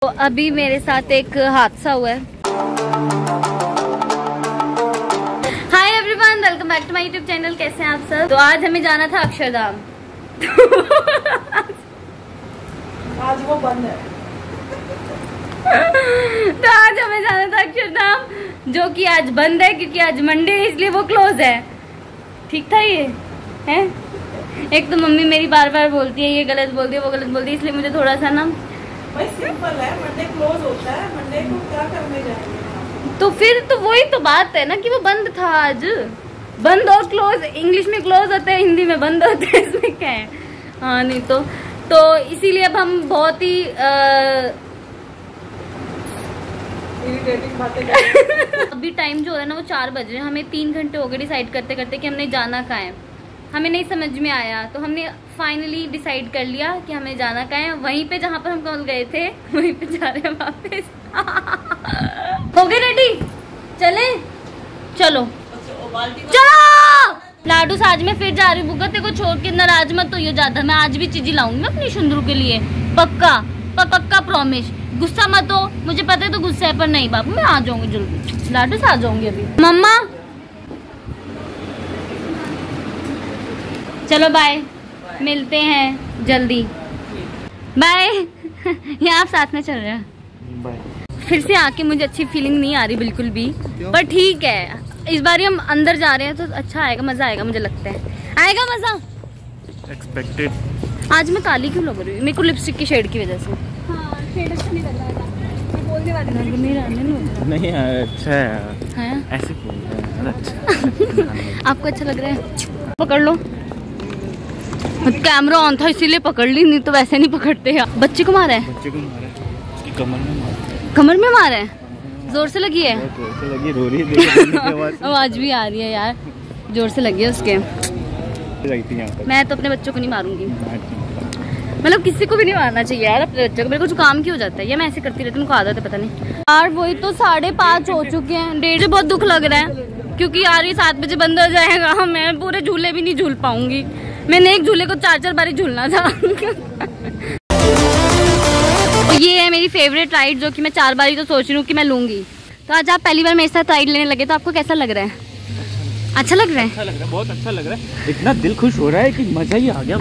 तो अभी मेरे साथ एक हादसा हुआ है। Hi everyone, welcome back to my YouTube channel. कैसे हैं आप सब? तो आज हमें जाना था अक्षरधाम। आज वो बंद है। तो आज हमें जाना था अक्षरधाम, जो कि आज बंद है क्योंकि आज मंडे है, इसलिए वो क्लोज है। ठीक था ये है? एक तो मम्मी मेरी बार बार बोलती है ये गलत बोलती है वो गलत बोलती है, इसलिए मुझे थोड़ा सा ना भाई सिंपल है, मंडे क्लोज होता है, मंडे को क्या करने जाएंगे? तो फिर तो वही तो बात है ना कि वो बंद था आज। बंद और क्लोज, इंग्लिश में क्लोज होते हैं, हिंदी में बंद होते हैं, इसमें क्या है? हाँ नहीं तो इसीलिए अब हम बहुत ही अभी टाइम जो है ना वो 4 बज रहे हैं। हमें 3 घंटे हो गए डिसाइड करते करते कि हमने जाना कहाँ है। हमें नहीं समझ में आया, तो हमने फाइनली डिसाइड कर लिया कि हमें जाना कहाँ है। वहीं पे जहाँ पर हम कल गए थे वहीं पे जा रहे हैं वापस। हो गए रेडी? चले? चलो चलो। लाडू आज मैं फिर जा रही हूँ। बुग्गा तेरे को छोड़ के नाराज मत हो ज्यादा। मैं आज भी चीजें लाऊंगी अपनी शुंदरू के लिए, पक्का पक्का प्रॉमिस। गुस्सा मत हो, मुझे पता है तो गुस्सा है, पर नहीं बाबू मैं आ जाऊंगी जल्दी। लाडू से आ जाऊंगी अभी। मम्मा चलो बाय, मिलते हैं जल्दी। बाय। यहाँ आप साथ में चल रहे हैं? बाय। फिर से आके मुझे अच्छी फीलिंग नहीं आ रही बिल्कुल भी, पर ठीक है इस बार हम अंदर जा रहे हैं तो अच्छा आएगा, मजा आएगा, मुझे लगता है आएगा मजा। एक्सपेक्टेड। आज मैं काली क्यों लग रही हूँ? मेरे को लिपस्टिक की शेड की वजह से। हाँ, शेड अच्छा नहीं लग रहा था। मैं बोलने वाली थी। नहीं अच्छा है, ऐसे बोल रहे हैं। अच्छा। आपको अच्छा लग रहा है? पकड़ लो। कैमरा ऑन था इसीलिए पकड़ ली, नहीं तो वैसे नहीं पकड़ते हैं। बच्चे को मारा है? बच्चे को मारा है, उसकी कमर में मारा है। कमर में मारा है? जोर से लगी है? जोर से लगी, रो रही है। आवाज भी आ रही है यार, जोर से लगी है उसके। मैं तो अपने बच्चों को नहीं मारूंगी, मतलब किसी को भी नहीं मारना चाहिए यार अपने बच्चों को। मेरे को जुकाम क्यों हो जाता है, ये मैं ऐसे करती रहती हूँ, आदत है पता नहीं यार। वही तो 5:30 हो चुके हैं। 1:30 बहुत दुख लग रहा है क्योंकि यार ये 7 बजे बंद हो जाएगा। मैं पूरे झूले भी नहीं झूल पाऊंगी। मैंने एक झूले को 4-4 बारी झूलना था। ये है मेरी फेवरेट राइड, जो कि मैं 4 बारी तो सोच रही हूँ कि मैं लूंगी। तो आज आप पहली बार मेरे साथ राइड लेने लगे, तो आपको कैसा लग रहा है? अच्छा लग रहा है? अच्छा लग रहा है, बहुत अच्छा लग रहा है। इतना दिल खुश हो रहा है कि मजा ही आ गया।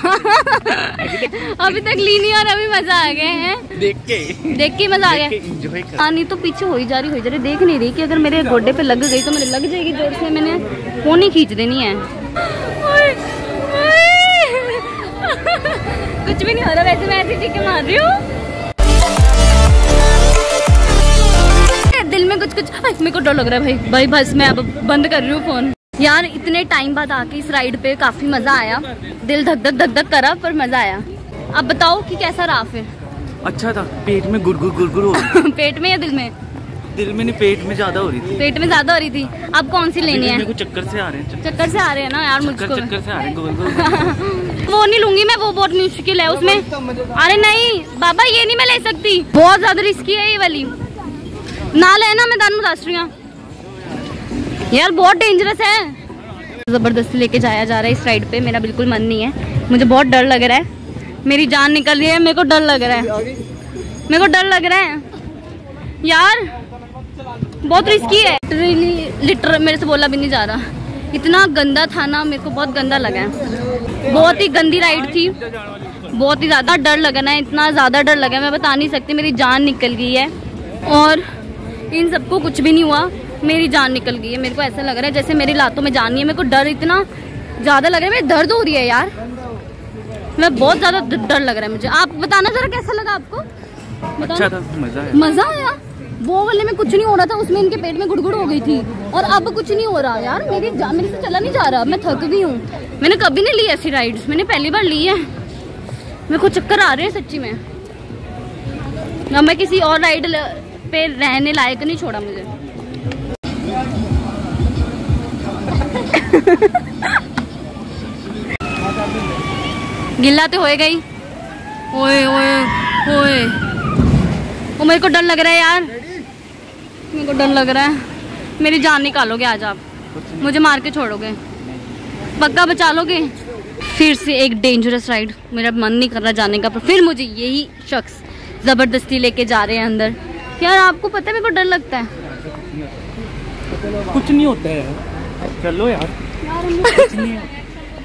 अभी तक ली नहीं और अभी मजा आ गया है। देख के मजा आ गया। हाँ नहीं तो पीछे हो ही जा रही देख नहीं रही कि अगर मेरे गोड्डे पे लग गई तो मेरे लग जाएगी जोर से। मैंने फोन ही खींच देनी है। कुछ भी नहीं हो रहा, वैसे मैं ऐसी चीखें मार रही हूँ। दिल में कुछ मेरे को डर लग रहा है भाई बस मैं अब बंद कर रही हूँ फोन। यार इतने टाइम बाद आके इस राइड पे काफी मजा आया। दिल धक धक करा पर मजा आया। अब बताओ कि कैसा रहा फिर? अच्छा था। पेट में गुड़गुड़ हो रही। पेट में या दिल में? दिल में नहीं, पेट में ज्यादा हो रही थी। पेट में ज्यादा हो रही थी। अब कौन सी लेनी है? मेरे को चक्कर से आ रहे हैं। चक्कर से आ रहे हैं ना यार मुझको। चक्कर से आ रहे हैं गोल। वो नहीं लूंगी मैं, वो बहुत मुश्किल है उसमें। अरे नहीं बाबा ये नहीं मैं ले सकती, बहुत ज्यादा रिस्की है ये वाली। ना लेना, मैं दान बता रही हूँ यार, बहुत डेंजरस है। जबरदस्ती लेके जाया जा रहा है इस राइड पे। मेरा बिल्कुल मन नहीं है, मुझे बहुत डर लग रहा है। मेरी जान निकल रही है, मेरे को डर लग रहा है। मेरे को डर लग रहा है यार, बहुत रिस्की है। लिटर मेरे से बोला भी नहीं जा रहा। इतना गंदा था ना, मेरे को बहुत गंदा लगा है। बहुत ही गंदी राइड थी, बहुत ही ज्यादा डर लगा ना, इतना ज्यादा डर लगा मैं बता नहीं सकती। मेरी जान निकल गई है और इन सबको कुछ भी नहीं हुआ, मेरी जान निकल गई है। मेरे को ऐसा लग रहा है जैसे मेरी लातों में जान नहीं है। मेरे को डर इतना ज्यादा लग रहा है, मेरी दर्द हो रही है यार। मैं बहुत ज्यादा डर लग रहा है मुझे। आप बताना जरा कैसा लगा आपको? अच्छा था, मजा आया। वो वाले में कुछ नहीं हो रहा था, उसमें इनके पेट में गुड़गुड़ हो गई थी और अब कुछ नहीं हो रहा यार। मेरे से चला नहीं जा रहा, मैं थक गई हूँ। मैंने कभी नहीं ली ऐसी राइड्स, मैंने पहली बार ली है। मेरे को चक्कर आ रहे हैं सच्ची में। ना मैं किसी और राइड पे रहने लायक नहीं छोड़ा मुझे। गिल्ला तो होए गई। ओए ओए ओए, वो मेरे को डर लग रहा है यार, मेरे को डर लग रहा है। मेरी जान निकालोगे आज आप? मुझे मार के छोड़ोगे? पक्का बचा लोगे? फिर से एक डेंजरस राइड। मेरा मन नहीं कर रहा जाने का, पर फिर मुझे यही शख्स जबरदस्ती लेके जा रहे हैं अंदर। यार आपको पता है मेरे को डर लगता है। कुछ नहीं होता है, चलो यार। कुछ नहीं है।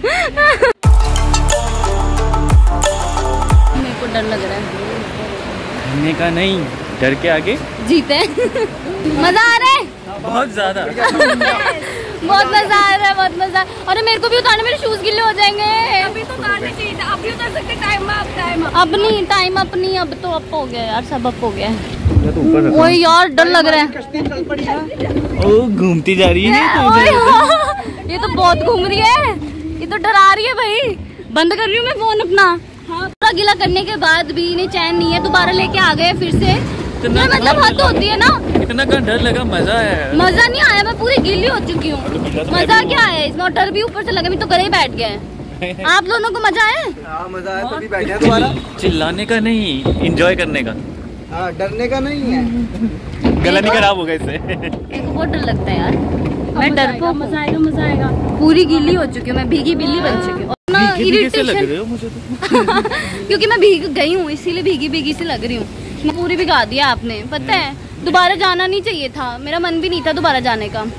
मेरे को डर लग रहा है। डरने का नहीं, डर के आगे जीते। मजा आ रहा है बहुत ज्यादा। बहुत मजा आ रहा है, बहुत मजा। अरे मेरे को भी उतारने, मेरे शूज गिल्ले हो जाएंगे। अभी तो उतारने चाहिए था, अभी उतार सकते। टाइम अपनी टाइम अपनी, अब तो अप हो गया यार, सब अप हो गया है। तो ऊपर रखो। ओए यार डर लग रहा है। ओ घूमती जा रही है ये तो बहुत घूम रही है, ये तो डरा रही है भाई। बंद कर रही हूँ मैं फोन अपना। पूरा गीला करने के बाद भी इन्हें चैन नहीं है, दोबारा लेके आ गए फिर से। मतलब हद होती है ना। इतना का डर लगा, मजा है। मजा नहीं आया, मैं पूरी गीली हो चुकी हूँ। मजा क्या है इसमें, और डर भी ऊपर से लगा, मैं तो गले ही बैठ गया है। आप दोनों को मजा आया? मजा आया, तभी बैठे हैं दोबारा। चिल्लाने का नहीं, एंजॉय करने का। हाँ, डरने का नहीं है। गला नहीं खराब होगा इससे। मेरे को बहुत डर लगता है यार, मैं डर को। मजा आएगा, मजा आएगा। पूरी गीली हो चुकी हूँ मैं, भीगी बिल्ली बन चुकी हूँ। कैसे लग रहे हो मुझे तो। क्योंकि मैं भीग गई हूँ, इसीलिए भीगी भीगी सी लग रही हूँ। मैं पूरी भिगा दिया आपने, पता है। दोबारा जाना नहीं चाहिए था, मेरा मन भी नहीं था दोबारा जाने का।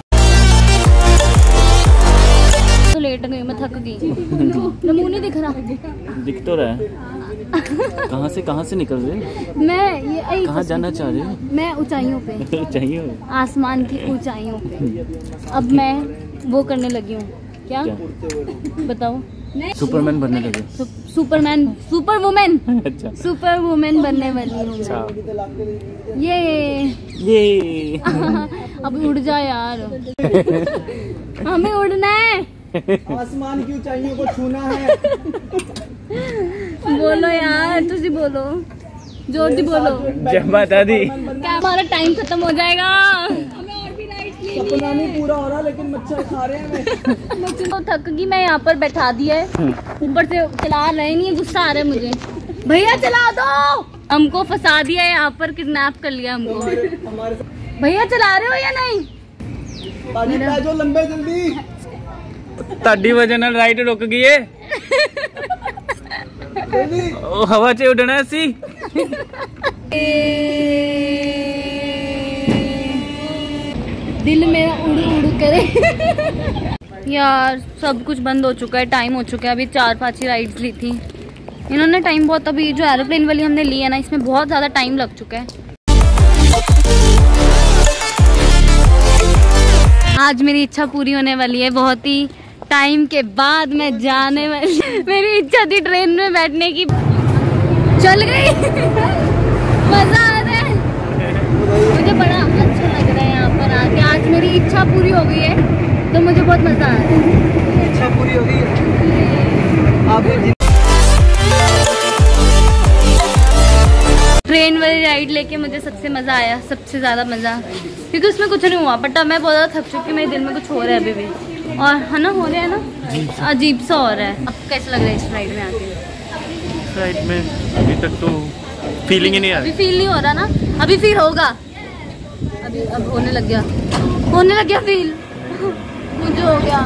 तो लेट गई मैं, थक गई। मुंह नहीं दिख रहा। दिख तो रहा है। कहाँ से निकल रहे? मैं ये कहाँ जाना चाह रहे हो? मैं ऊंचाइयों पे, चाहिए आसमान की ऊंचाइयों पे। अब मैं वो करने लगी हूँ। क्या बताओ? सुपरमैन बनने लगे। Superman, super women. अच्छा, सुपर वुमेन बनने वाली हूँ। ये अब उड़ जा यार। हमें उड़ना है, आसमान की ऊंचाइयों को छूना है। बोलो यार, तुझे बोलो, जोर से बोलो। जय माता दी। क्या हमारा टाइम खत्म हो जाएगा? सपना नहीं पूरा हो रहा, लेकिन मच्छर खा रहे हैं। तो थक गई मैं, यहाँ पर बैठा दिया है। ऊपर से चला रहे नहीं, गुस्सा आ रहा है मुझे। भैया चला दो। हमको फंसा दिया है यहाँ पर, किडनैप कर लिया हमको। भैया चला रहे हो या नहीं? जो लंबे जल्दी। ताड़ी वजह नाल राइड रुक गई है। ओ हवा च उड़ना सी। दिल मेरा उड़ उड़ करे। यार सब कुछ बंद हो चुका है, टाइम हो चुका है। अभी 4-5 ही राइड्स ली थी इन्होंने। टाइम बहुत, अभी जो एरोप्लेन वाली हमने ली है ना, इसमें बहुत ज़्यादा टाइम लग चुका है। आज मेरी इच्छा पूरी होने वाली है, बहुत ही टाइम के बाद मैं जाने वाली। मेरी इच्छा थी ट्रेन में बैठने की, चल गई। मजा आ रहा है, मुझे बड़ा अच्छा लग रहा है यहाँ पर आके। आज मेरी इच्छा पूरी हो गई है, तो मुझे बहुत मजा आ रहा है। इच्छा पूरी हो गई है आपकी। ट्रेन वाली राइड लेके मुझे सबसे मजा आया, सबसे ज्यादा मजा, क्योंकि उसमें कुछ नहीं हुआ। बट मैं बहुत ज्यादा थक चुकी, मेरे दिल में कुछ हो रहा है अभी भी, और है ना, हो रहा है ना, अजीब सा हो रहा है। अब कैसा लग रहा है इस राइड में आके? राइड में अभी तक तो फीलिंग ही नहीं आ रही। अभी फील नहीं हो रहा ना, अभी फील होगा। अभी अब होने लग गया फील। मुझे हो गया।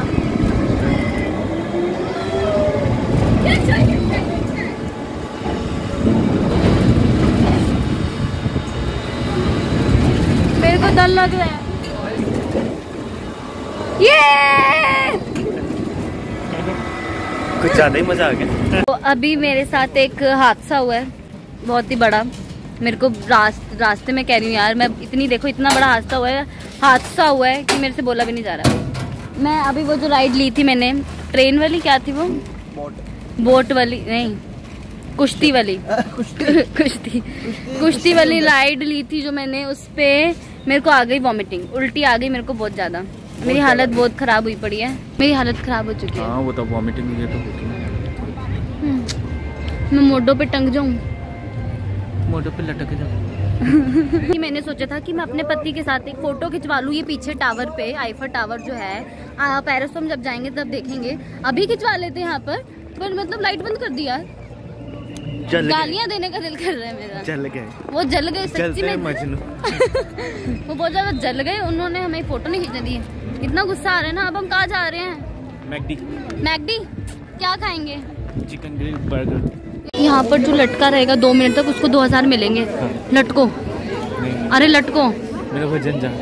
मेरे को डर लग रहा है। ये कुछ ज्यादा ही मजा आ गया। तो अभी मेरे साथ एक हादसा हुआ है, बहुत ही बड़ा। मेरे को रास्ते में कह रही हूँ यार, मैं इतनी, देखो इतना बड़ा हादसा हुआ है कि मेरे से बोला भी नहीं जा रहा। मैं अभी वो जो राइड ली थी मैंने, ट्रेन वाली, क्या थी वो, बोट वाली नहीं, कुश्ती वाली कुश्ती वाली राइड ली थी जो मैंने, उस पे मेरे को आ गई वॉमिटिंग, उल्टी आ गई मेरे को बहुत ज्यादा। मेरी हालत बहुत खराब हुई पड़ी है, मेरी हालत खराब हो चुकी है। हाँ वो तो वॉमिटिंग हुई है तो होती है। मैं मोडों पे टंग जाऊं, मोटो पे लटक जाओ। मैंने सोचा था कि मैं अपने पति के साथ एक फोटो खिंचवा लूं, ये पीछे टावर पे, आईफर टावर जो है, पेरिस तो हम जब जाएंगे तब देखेंगे। अभी खिंचवा लेते हैं यहाँ पर मतलब लाइट बंद कर दिया, गालियाँ देने का दिल कर रहा है मेरा। जल गए, वो जल गए सच्ची में। मजनू। वो बहुत ज्यादा जल गए, उन्होंने हमें फोटो नहीं खींचने दी। इतना गुस्सा आ रहा है ना। अब हम कहाँ जा रहे हैं? मैकडी। मैकडी क्या खाएंगे? Chicken grill, burger. यहाँ पर जो लटका रहेगा 2 मिनट तक उसको 2000 मिलेंगे। लटको, अरे लटको। मेरा वजन जा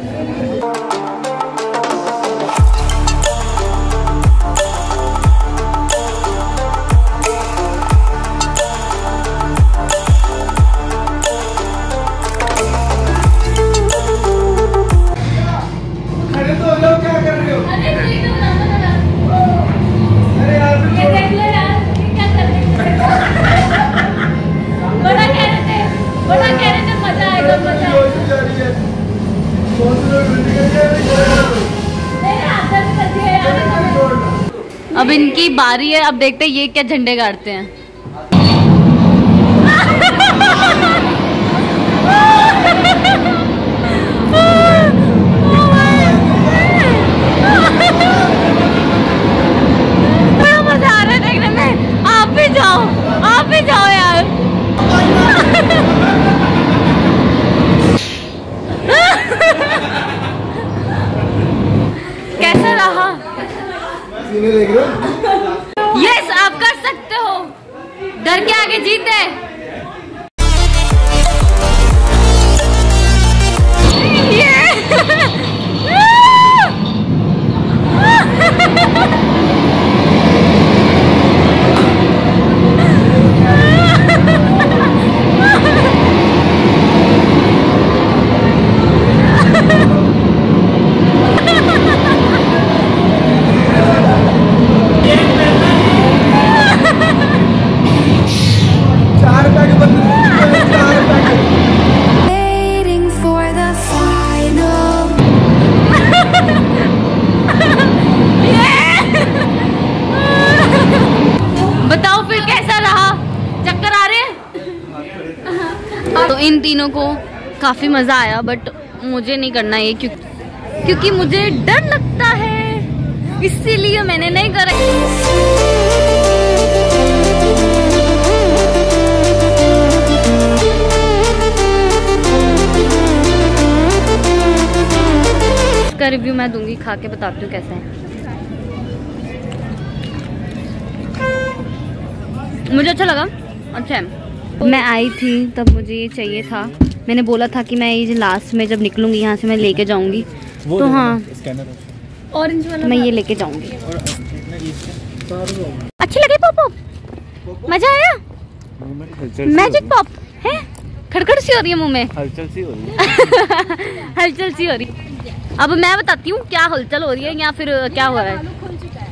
अब इनकी बारी है, अब देखते हैं ये क्या झंडे गाड़ते हैं। बड़ा मजा आ रहा है देखने में। आप भी जाओ यार। कैसा रहा? यस, आप कर सकते हो। डर के आगे जीत है। तो इन तीनों को काफ़ी मज़ा आया, बट मुझे नहीं करना ये क्योंकि मुझे डर लगता है, इसीलिए मैंने नहीं करा। इसका रिव्यू मैं दूंगी, खा के बताती हूँ कैसा है। मुझे अच्छा लगा, अच्छा है। मैं आई थी तब मुझे ये चाहिए था। मैंने बोला था कि मैं ये लास्ट में जब निकलूंगी यहाँ से मैं लेके जाऊंगी, तो हाँ ऑरेंज वाला मैं ये लेके जाऊंगी। अच्छे लगे पॉप? मजा आया? मैजिक पॉप है? खड़खड़ सी हो रही है मुंह में, हलचल सी हो रही है। हलचल सी हो रही है। अब मैं बताती हूँ क्या हलचल हो रही है या फिर क्या हो रहा है।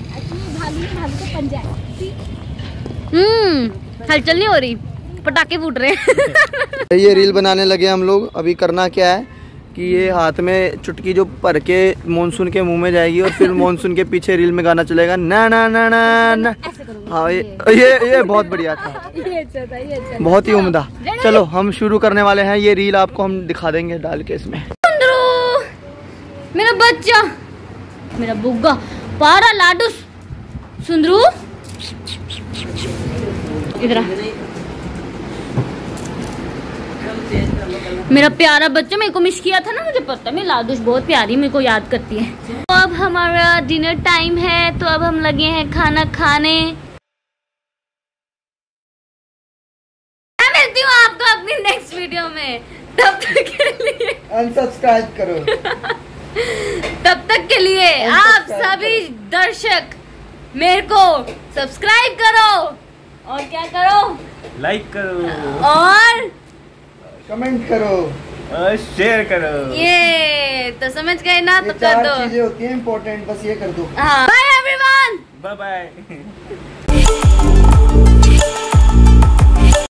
हलचल नहीं हो रही, पटाखे फूट रहे हैं। ये रील बनाने लगे हम लोग। अभी करना क्या है कि ये हाथ में चुटकी जो भर के मॉनसून के मुंह में जाएगी और फिर मॉनसून के पीछे रील में गाना चलेगा ना ना ना ना ना। हाँ ये बहुत बढ़िया था, बहुत ही उम्दा। चलो हम शुरू करने वाले हैं। ये रील आपको हम दिखा देंगे डाल के इसमें। मेरा बच्चा, मेरा बुग्गा पारा लाडू सुंदरू, इधर मेरा प्यारा बच्चा। मेरे को मिस किया था ना, मुझे पता। मेरी लाडूश बहुत प्यारी, मेरे को याद करती है। तो अब हमारा डिनर टाइम है, तो अब हम लगे हैं खाना खाने। मैं मिलती हूँ आपको अपनी नेक्स्ट वीडियो में। तब तक के लिए अनसब्सक्राइब करो। तब तक के लिए आप सभी दर्शक मेरे को सब्सक्राइब करो और क्या करो, लाइक करो और कमेंट करो और शेयर करो। ये तो समझ गए ना, तो कर दो। चीजें होती हैं इम्पोर्टेंट, बस ये कर दो। हाँ, बाय एवरीवन, बाय बाय।